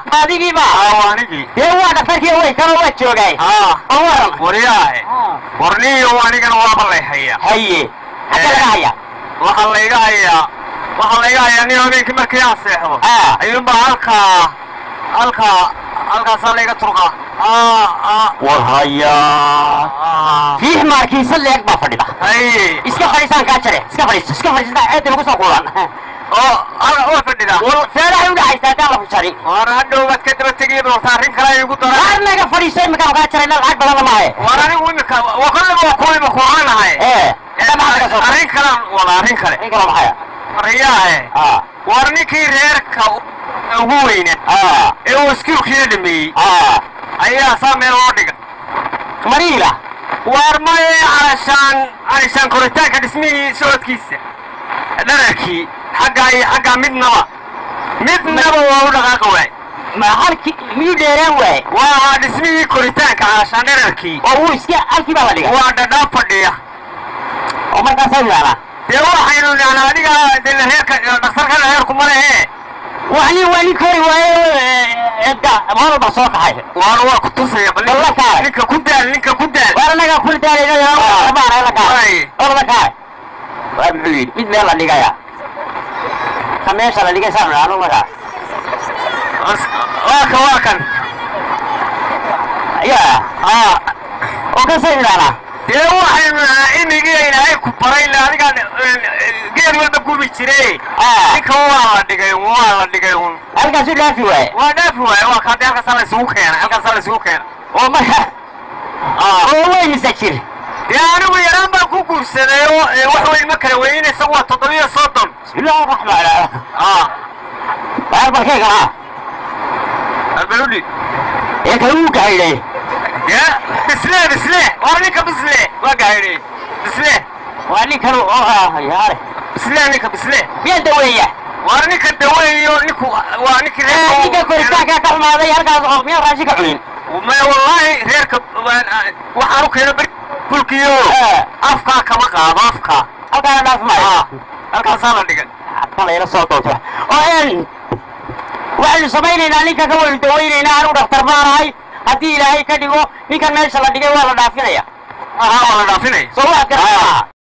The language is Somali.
هذه بقى وانيجي هو دفتركي هو كانوا وجهي أورم ورياه ورني وانيجي نواب الله يحيى حتى لا هيا وخليها هي نيو بيك ما كياسيحو ايوب halka saliga turqa وهيا فيه ماركي سلك ما فديدا iska fadhiisan ka jare iska fadhiisan aad ugu soo qoodan oo fadhida seedahay u dhaxaysaa taa lagu jari hadhow baad ka daba tegay doorsaarin kale ay ugu daray arnaga fadhiisay ma ka jare lacag badan ma hay warani imika waa kullu quraanahay arrin kale ma haya riyaa warnikii reerka ugu weyna ee uu iskiilkiina dhameeyey ayaa saameel loo dhiga mariila warmay calashaan koritaanka dhismihii socodkiisa dhararkii xagga midnaba waa u dhaqaaqa waay ما halkii miyuu dheeraan waay waa dhismihii koritaanka calashaan dhararkii oo uu iska halkii baa la dhigay waa dhadhaab fadhiya oo markaas ay yaala dee waxaynu nacnaa adiga dee heerka dhakhtarka heerku ma lehe وعني كوري وإبدأ ما هو بصوت حاجة وأنا كنتصي والله كار لينك كودال وأنا نجا كل داري نجا ما أنا كار والله كار بعيد مين يلا اللي جاية خمسة اللي جاي سامع أنا ما واكن يا وكسر أنا dee waxaynu imigii ilaahay ku baray la adiga geed walba gubi jiray ninka waa la dhigay halkaas u dhaafi waay waa ka halkaas la isugu keena oo marka weyn isajir dee anigu yaraan baan ku guursaday wax weyn ma kala weynaysa waa 730 bismillaahi raxmaani raxiim barkayga albaludi ee kuu gaayay يا بسلة وارنيك بسلة وقاعدين بسلة وارنيك يا هاري بسلة يا دوية وارنيك الدوية وارنيك ريك كورتاكا كلمة هذه هرقا مين راشيك عين وما والله ريرك وحاروك هنا كل كيو أفكا كما قاب أفكا أنا ناس معي أفكا صار لك طلع إلى الصوت وين وعلى سبيلنا ليك كول دوية نارو دكتور ماراي haddii ilaahay ka dhigo ninkan meesha la dhigay waa la dhaafinaya waa la dhaafinaya soo waa